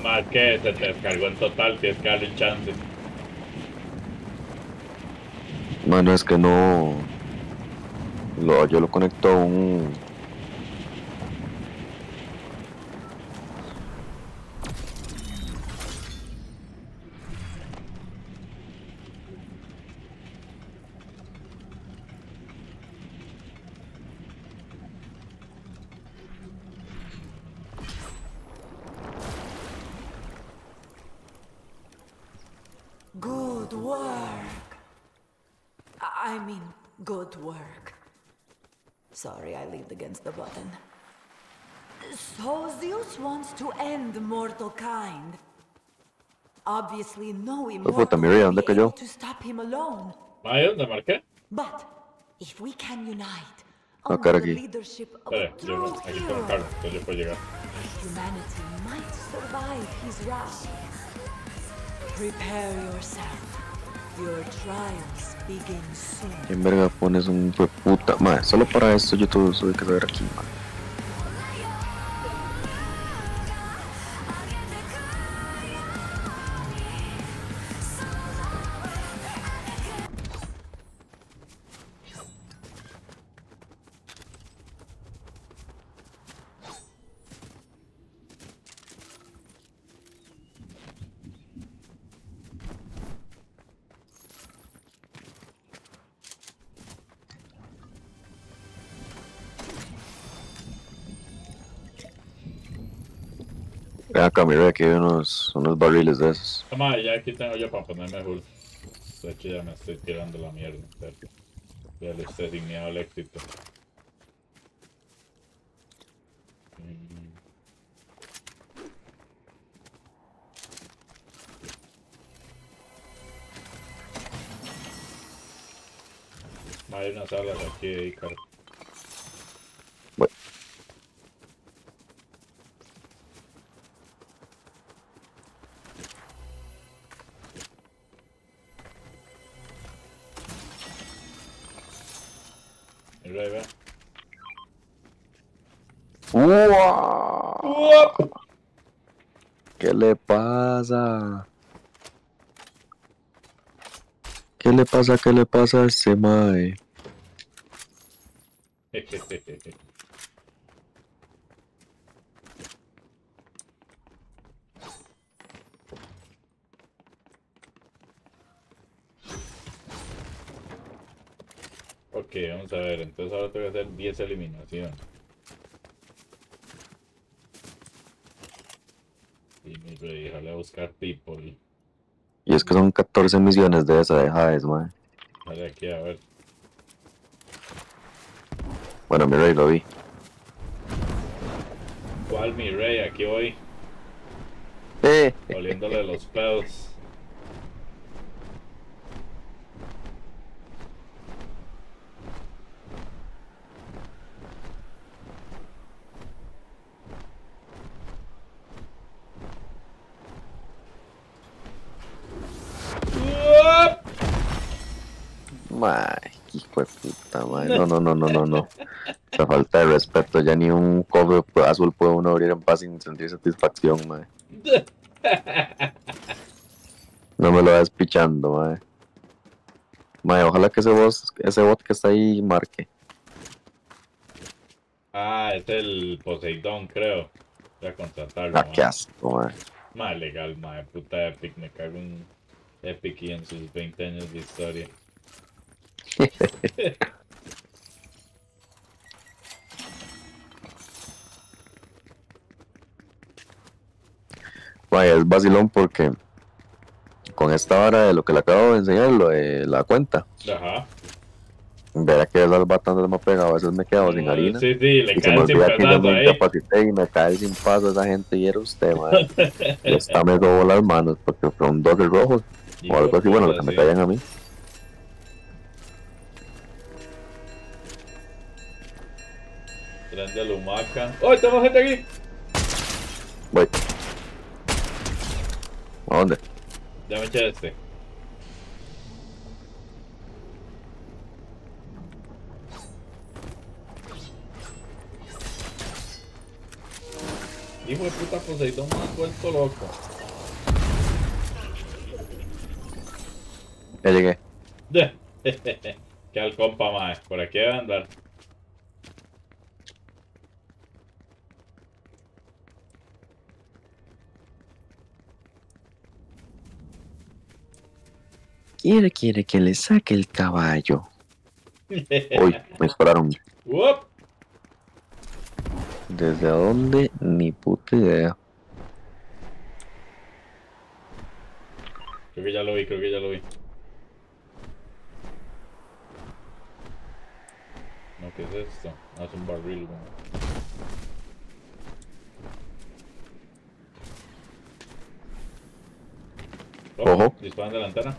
Más que se te descargó en total, tienes que darle chance. Mano, es que no. Yo lo conecto a un. Good work. I mean, good work. Sorry, I leaned against the button. So Zeus wants to end mortal kind. Obviously, no Puta, immortal mira, will ¿dónde be able cayó? to stop him alone. Ahí donde marqué. But if we can unite Ah, under cara, the aquí. leadership of a Espere, true aquí tengo un hero, carro, entonces yo puedo llegar. humanity might survive his wrath. Prepare yourself. Your trials begin soon. ¿Quién verga pones un hijo de puta? Madre, solo para esto yo tuve que saber aquí, madre. Ven acá, mira, aquí hay unos barriles de esos. Toma, ya aquí tengo yo para ponerme full. De hecho ya me estoy tirando la mierda, pero ya le estoy asignado el éxito. Hay unas alas aquí de Ícaro. Bueno, Mira ahí, ve. ¡Uah! ¿Qué le pasa? ¿Qué le pasa? ¿Qué le pasa a ese mae? Ok, vamos a ver, entonces ahora tengo que hacer 10 eliminaciones. Y mi rey, déjale a buscar people. Y es que son 14 misiones de esa de Hades, mae. Dale aquí a ver. Bueno, mira, ahí lo vi. ¿Cuál mi rey? Aquí voy, ¡Eh! oliéndole los pedos. Mae, qué hijo de puta, mae. No, no, no, no, no, no. Esa falta de respeto, ya ni un cofre azul puede uno abrir en paz sin sentir satisfacción, mae. No me lo vas pichando, mae. Mae, ojalá que ese bot que está ahí marque. Ah, es el Poseidón, creo. Voy a contratarlo, Ah, qué man. asco, mae. Más legal, mae. Puta Epic, me cago en Epic y en sus 20 años de historia. Mae, es vacilón porque con esta vara de lo que le acabo de enseñar, lo de la cuenta, Ajá. verá que esas batandas me ha pegado, a veces me he quedado sin harina. Sí, sí, le Y se me caen sin olvida que yo pedazo me ahí. incapacité y me cae sin paso esa gente y era usted, mae. Y esta me robó las manos porque fueron 12 rojos o Hijo de algo así, bueno, lo puta, que me sí. caían a mí. Tren de Lumaca. ¡Oh, tenemos gente aquí! Voy. ¿A dónde? Ya me eché este. Hijo de puta Poseidón, me ha vuelto loco. Ya llegué. Que al compa, mae. Por aquí debe andar. Quiere que le saque el caballo. Uy, me dispararon. Uop. ¿Desde dónde? Ni puta idea. Creo que ya lo vi, creo que ya lo vi. No, ¿qué es esto? Ah, es un barril, weón. Ojo. Disparan de la antena.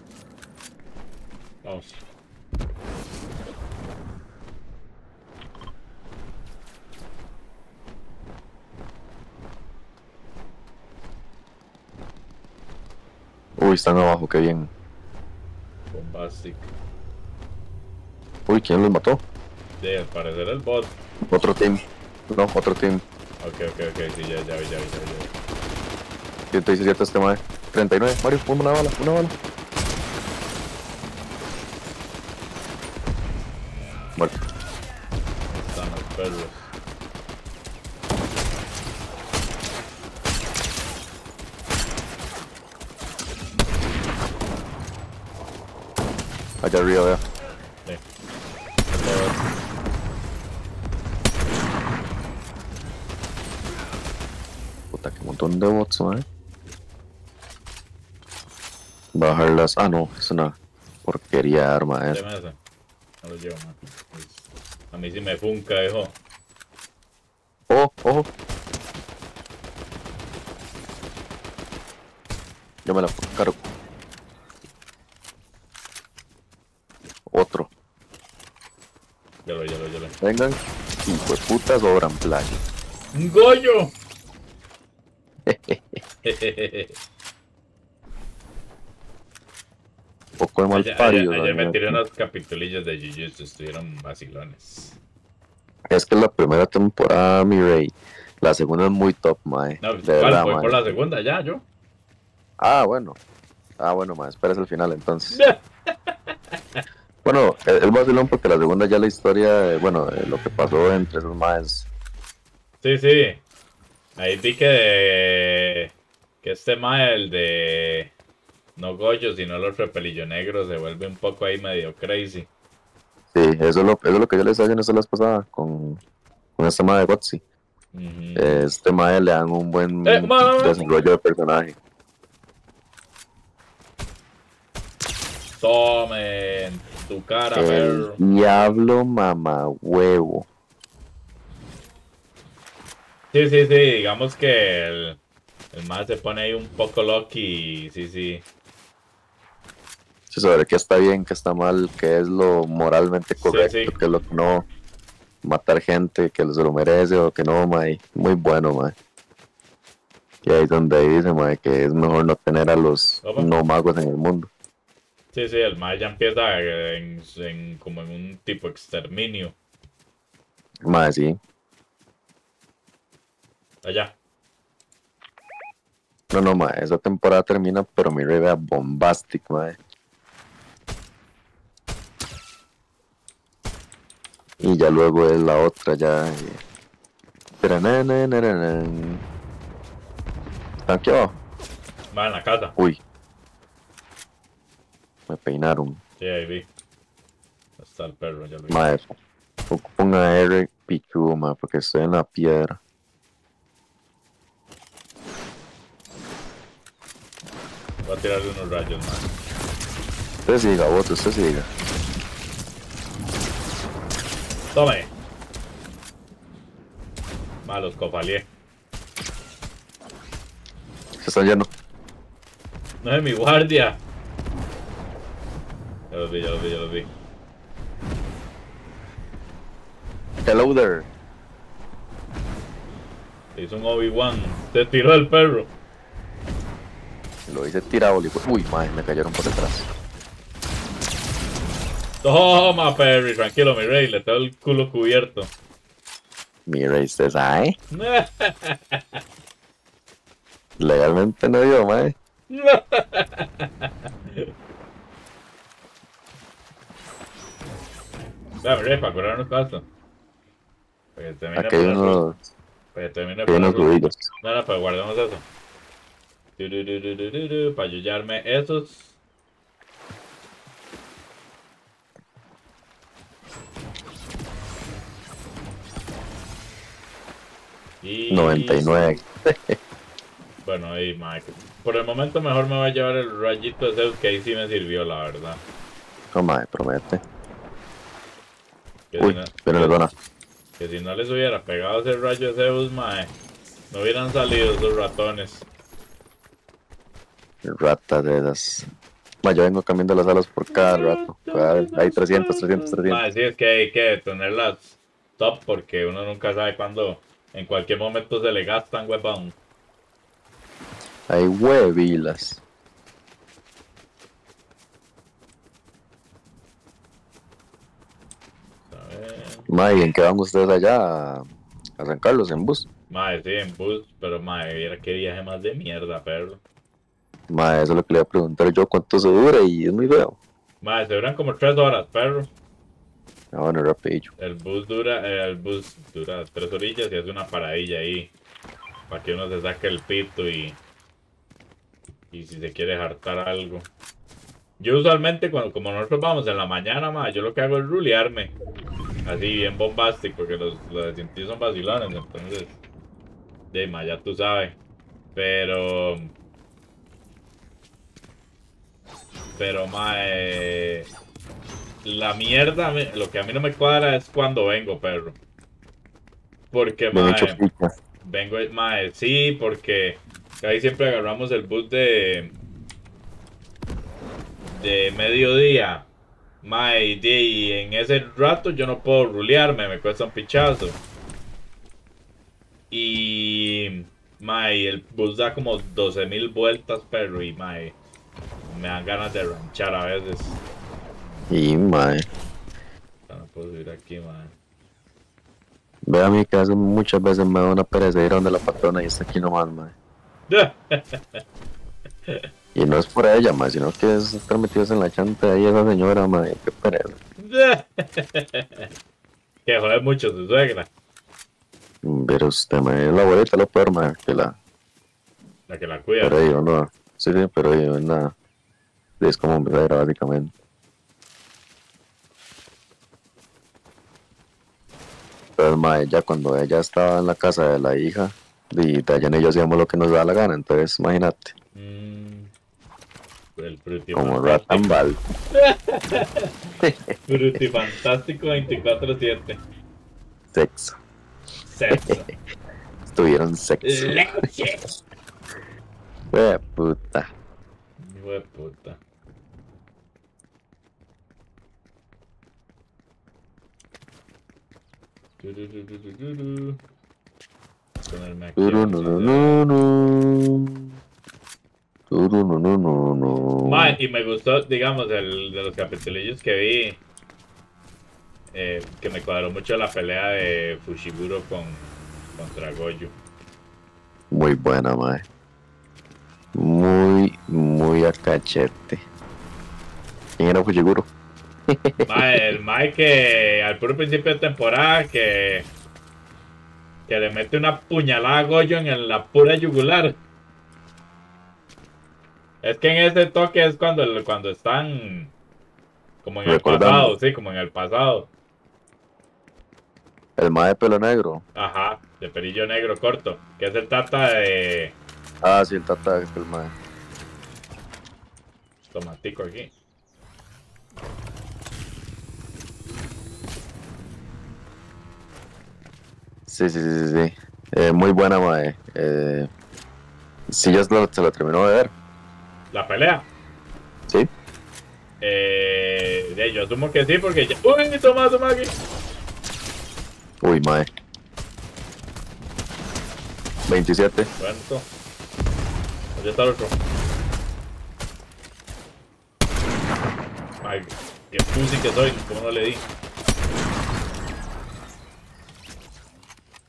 Vamos. Uy, están abajo, qué bien. Bombastic. Uy, ¿quién los mató? De al parecer el bot. Otro team. No, otro team. Ok, sí, ya vi. 117 este mae. 39, Mario, una bala. Muerto. Están los perros. Allá arriba, vea. Sí. Puta, que montón de bots, mae. Bajarlas. Ah, no, es una porquería de arma, Deme ese. No lo llevo, man. A mí sí me funca, hijo. Oh, ojo. Yo me la cargo. Otro. Ya lo vi. Vengan. Hijo de puta, sobran playa. ¡Un Goyo! Poco de mal Ayer parido. me tiré unos capitulillos de Jujutsu, estuvieron vacilones. Es que la primera temporada, mi rey. La segunda es muy top, mae. No, De ¿cuál? verdad, Voy mae. por la segunda ya, yo. Ah, bueno, mae. Esperes el final entonces. Bueno, el vacilón porque la segunda ya la historia, lo que pasó entre esos maes. Sí. Ahí vi que este mae, el de no Goyo, sino el otro pelillo negro, se vuelve un poco ahí medio crazy. Sí, eso es lo que yo les decía en esa vez pasada con este mae de Gotzi. Este mae le dan un buen desarrollo de personaje. Tomen tu cara, El perro. diablo mamá huevo. Sí, digamos que el mae se pone ahí un poco locky, sí. Sí, sobre qué está bien, qué está mal, qué es lo moralmente correcto, Sí. qué es lo que no. Matar gente que se lo merece o que no, mae. Muy bueno, mae. Y ahí es donde dice, mae, que es mejor no tener a los no magos en el mundo. Sí, el mae ya empieza como en un tipo exterminio. Mae, sí. Allá. No, mae, esa temporada termina, pero mi rey vea bombastic, mae. Y ya luego es la otra, ya. ¿Están aquí abajo? Va en la casa. Uy. Me peinaron. Sí, ahí vi. Está el perro, ya lo vi. Mae, ponga R pichudo, mae, porque estoy en la piedra. Voy a tirarle unos rayos, man. Usted siga, voto, usted siga. Tome. Malos, cofalié. Se están llenos. No es mi guardia. Ya los vi. Hello there. Hizo un Obi-Wan. Se tiró el perro. Lo hice tirado, uy, mae, me cayeron por detrás. Toma, Perry. Tranquilo, mi rey. Le tengo el culo cubierto. Mira, y usted sabe. Legalmente no dio, mae. Dame, para curarnos pasto. Para que termine Aquí hay unos, para que termine aquí hay unos ruidos. No, no, pues guardemos eso. Para ayudarme esos. Y... 99. Bueno, ahí, Mike. Por el momento mejor me voy a llevar el rayito de Zeus, que ahí sí me sirvió, la verdad. No, mae, promete. Que Uy, si no, pero le dona. que si no les hubiera pegado ese rayo de Zeus, mae, no hubieran salido esos ratones. Ratas de esas. Mae, yo vengo cambiando las alas por cada rato. Hay 300, 300. Mae, sí, es que hay que tenerlas top porque uno nunca sabe cuándo, en cualquier momento se le gastan, huevón. Hay huevilas. A ver. Mae, ¿en qué van ustedes allá? A San Carlos, en bus. Mae, sí, en bus, pero mae, viera qué viaje más de mierda, perro. Mae, eso es lo que le iba a preguntar yo, cuánto se dura y es muy feo. Mae, se duran como 3 horas, perro. Ah, bueno, rapidillo. El bus dura 3 orillas y hace una paradilla ahí. Para que uno se saque el pito y si se quiere hartar algo. Yo usualmente, como nosotros vamos en la mañana, mae, yo lo que hago es rulearme. Así bien bombástico, porque los de Cinti son vacilones, entonces. De mae, ya tú sabes. Pero mae, la mierda, lo que a mí no me cuadra es cuando vengo, perro. Porque, mae, vengo, mae, sí, porque ahí siempre agarramos el bus de mediodía. Mae, y en ese rato yo no puedo rulearme, me cuesta un pichazo. Y mae, el bus da como 12,000 vueltas, perro, y mae, me dan ganas de ranchar a veces. Y mae. No puedo subir aquí, mae. Ve a mí que hace muchas veces me da una pereza ir a donde la patrona y está aquí nomás, mae. Y no es por ella, mae, sino que es estar metidos en la chanta ahí esa señora, mae, qué pereza. Que jode mucho su suegra. Pero usted, mae, es la abuelita, lo peor, mae, que la que la cuida. Pero yo no, sí, pero yo nada. Es como mi suegra, básicamente. Pero mae, ya cuando ella estaba en la casa de la hija, y Dayan y yo hacíamos lo que nos daba la gana, entonces imagínate. El como Ratambal. Frutifantástico 24/7. Sexo. Sexo. Tuvieron sexo. Leche. Puta. Puta. Mae, y me gustó, digamos, el de los capitulillos que vi. Que me cuadró mucho la pelea de Fushiguro contra Gojo. Muy buena, mae. Muy a cachete. ¿Quién era Fushiguro? Mae, el mae que al puro principio de temporada que le mete una puñalada a Gojo en la pura yugular. Es que en ese toque es cuando están como en el pasado, sí, como en el pasado. El mae de pelo negro. Ajá, de pelillo negro corto, que es el tata de... Ah, sí, el tata es el mae. Tomatico aquí. Sí. Muy buena, mae. Sí, ya se lo terminó de ver. ¿La pelea? Sí. Yo asumo que sí, porque ya... ¡Uy, toma aquí! Uy, mae. 27. ¿Cuánto? ¿Dónde está el otro? Ay, qué pussy que soy, ¿cómo no le di?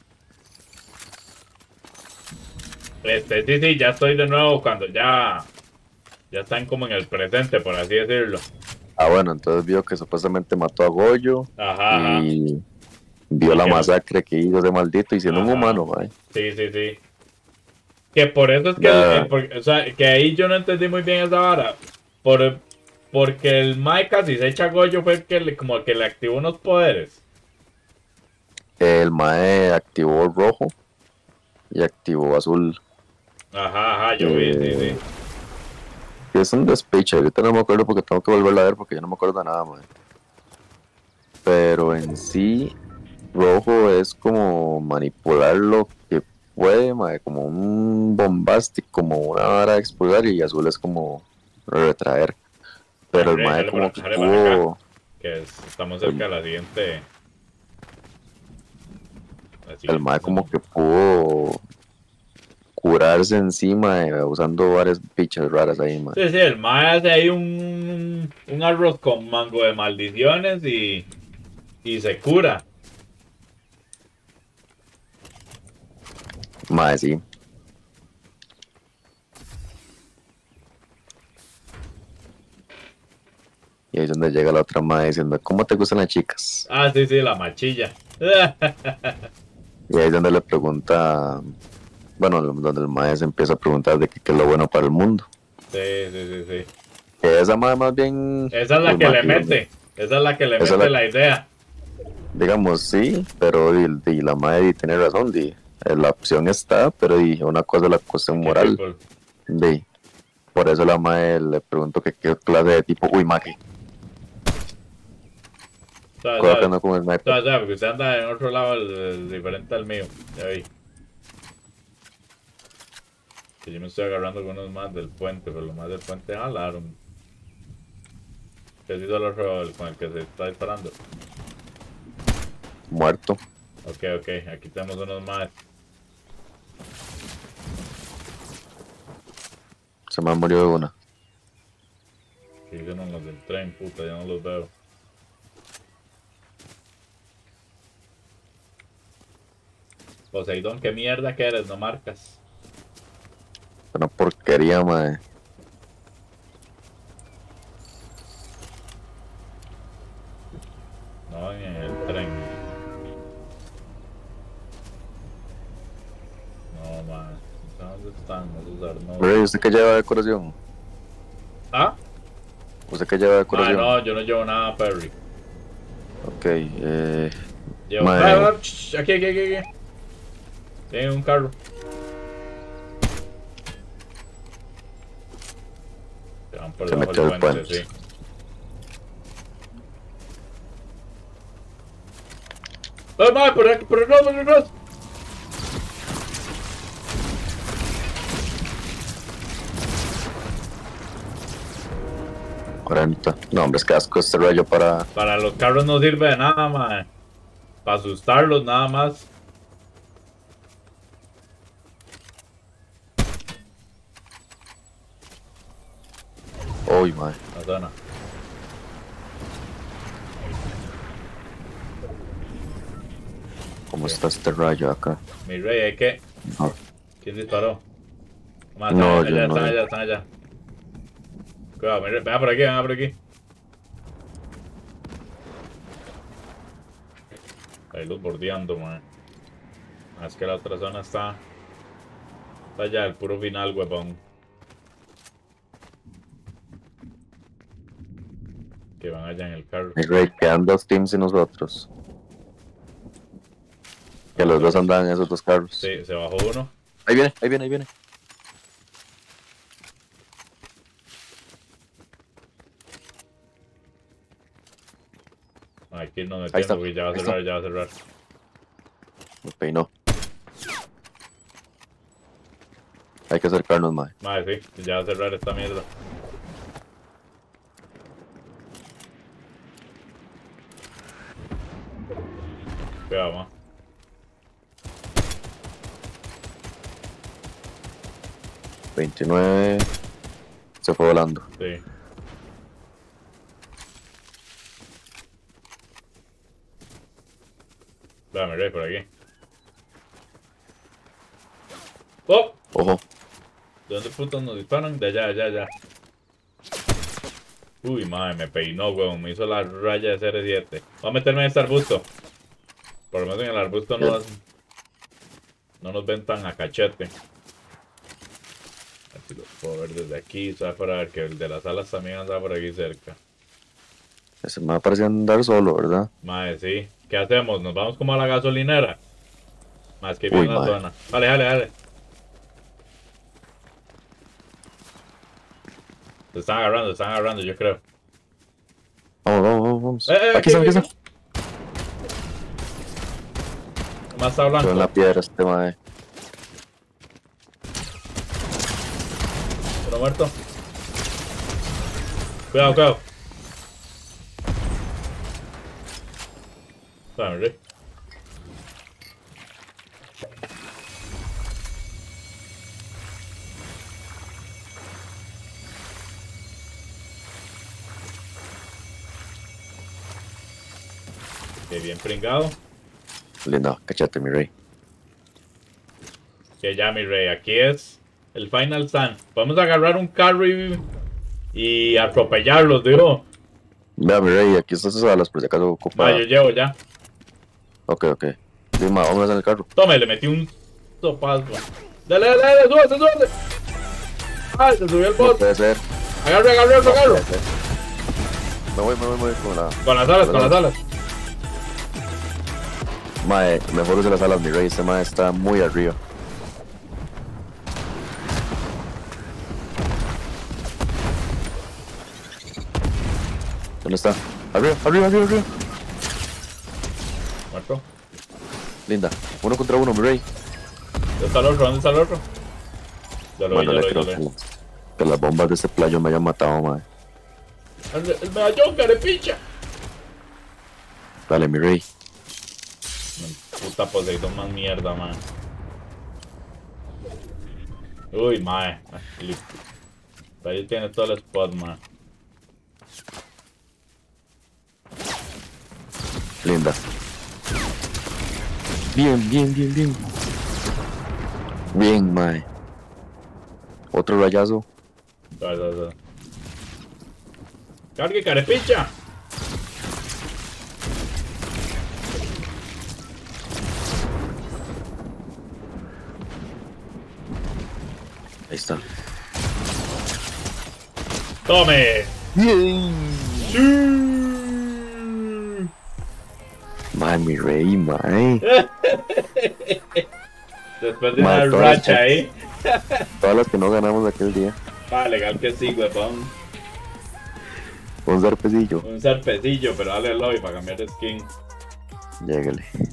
Sí, sí, ya estoy de nuevo cuando ya están como en el presente, por así decirlo. Ah, bueno, entonces vio que supuestamente mató a Goyo Ajá, ajá. y vio Y la que, masacre que hizo ese maldito y siendo un ajá. humano, mae. Sí, sí, sí. Que por eso es que Ya, o sea, que ahí yo no entendí muy bien esa vara. Porque el Mike casi se echa Goyo fue el que como que le activó unos poderes. el mae activó rojo y activó azul. Ajá, ajá, yo vi, sí, Que sí. es un despiche, ahorita no me acuerdo porque tengo que volverla a ver porque ya no me acuerdo de nada, mae. Pero en sí, rojo es como manipular lo que puede, mae, como un bombastic, como una vara de expulsar, y azul es como retraer. Pero el mae como que Jale para acá. pudo, Que estamos el, cerca de la siguiente. La el siguiente mae como zona. que pudo curarse encima usando varias pichas raras ahí, mae. Sí, sí, el Mae hace ahí un arroz con mango de maldiciones y se cura. Mae, sí. Y ahí es donde llega la otra mae diciendo, ¿cómo te gustan las chicas? Ah, sí, sí, la machilla. Y ahí es donde le pregunta, bueno, donde el mae se empieza a preguntar de qué es lo bueno para el mundo. Sí, sí, sí, sí. Que esa mae más bien, Esa es la uy, que mae, le mete. Esa es la que le esa es mete la, la idea. digamos, sí, pero la mae tiene razón, la opción está, pero una cosa es la cuestión ¿Qué moral, people? di, por eso la mae le pregunto que qué clase de tipo, uy, mae, ¿Sabes? cuidado que ¿Sabes? ando con el sniper, ¿Sabes? Porque usted anda en otro lado diferente al mío. Ya vi. Que yo me estoy agarrando con unos más del puente, pero los más del puente jalaron. ¿Qué ha sido el otro con el que se está disparando? muerto, Ok, ok. Aquí tenemos unos más. se me murió de una. Que hicieron los del tren, puta, ya no los veo. Poseidón, ¿qué mierda que eres? No marcas. Una porquería, mae. No, en el tren. No, man. ¿Dónde están esos Bro, ¿y arnosos? usted qué lleva de decoración? ¿Ah? ¿Usted qué lleva de Man, decoración? no, yo no llevo nada, Perry. Ok, Llevo... mae, Aquí, aquí, aquí, aquí. Tiene un carro. Se van por se debajo del metió al puente, puente. sí. ¡Ay, man! ¡Por aquí, por atrás, por atrás! 40. No, hombre, es que asco este rollo para... Para los carros no sirve de nada, man. Para asustarlos, nada más. Uy, mae. La zona. ¿Cómo está este rayo acá? Mi rey, hay que... No, ¿Quién disparó? Man, están no, yo allá, no. están allá, están allá. Cuidado, mi rey. Venga por aquí, venga por aquí. Hay luz bordeando, man. Es que la otra zona está... Está allá, el puro final, huevón. Que van allá en el carro. Mi rey, quedan dos teams y nosotros. Que los dos andaban en esos dos carros. Sí, se bajó uno. Ahí viene, ahí viene, ahí viene. Hay que irnos Ahí metiendo está, porque ya va a ahí está. cerrar, ya va a cerrar. Me peinó. Hay que acercarnos, mae. Madre, sí, ya va a cerrar esta mierda. Cuidado, ma. 29. Se fue volando. Sí. Dame, rey, por aquí. ¡Oh! Ojo. ¿De dónde putos nos disparan? De allá, allá, allá. Uy, madre, me peinó, weón. Me hizo la raya de CR7. Voy a meterme en este arbusto. Por lo menos en el arbusto no nos ven tan a cachete. Así lo puedo ver desde aquí. ¿Sabes? Para ver que el de las alas también anda por aquí cerca. Ese me parece andar solo, ¿verdad? Madre, sí. ¿Qué hacemos? ¿Nos vamos como a la gasolinera? Más que bien Uy, la madre. zona. Dale, dale, dale. Se están agarrando, yo creo. Vamos, vamos, vamos, vamos. Aquí, Aquí está, aquí está. ¿Qué más está Quedó en hablando? la piedra este mae. Uno muerto. Cuidado, cuidado. Espérame, Rick. Qué bien pringado. Lindo, cachate, mi rey. Que ya, mi rey, aquí es el Final Stand. Podemos agarrar un carro y atropellarlos, digo. Vea, mi rey, aquí están sus alas, por si acaso ocupa. Va, yo llevo ya. Ok, ok. Sí, ma, vámonos en el carro. Tome, le metí un topazo. Dale, dale, dale, súbete, súbete. Ay, se subió el No bot. puede ser. Agarre, agarre otro carro. Puede ser. Me voy con la... Con las alas, con las alas. Mae, mejor use las alas, mi rey. Este mae está muy arriba. ¿Dónde está? Arriba, arriba, arriba, arriba. Muerto. Linda. 1 contra 1, mi rey. ¿Dónde está el otro? ¿Dónde está el otro? Ya lo vi, Bueno, ya le lo vi, creo ya lo vi. que las bombas de este playo me hayan matado, mae. El medallón, carepicha. Dale, mi rey. Puta Poseidón más mierda, man. Uy, mae. Ahí tiene todo el spot, man. Linda. Bien, bien, bien, bien. Bien, mae. Otro rayazo. Dale. Cargue, carepicha. Ahí está. Tome. Bien. Sí. Mae, mi rey, mae. Después de Mae, una todas racha las- ahí. Todas las que no ganamos aquel día. Ah, legal que sí, huevón. Un zarpecillo. Un zarpecillo, pero dale al lobby para cambiar de skin. Lléguele.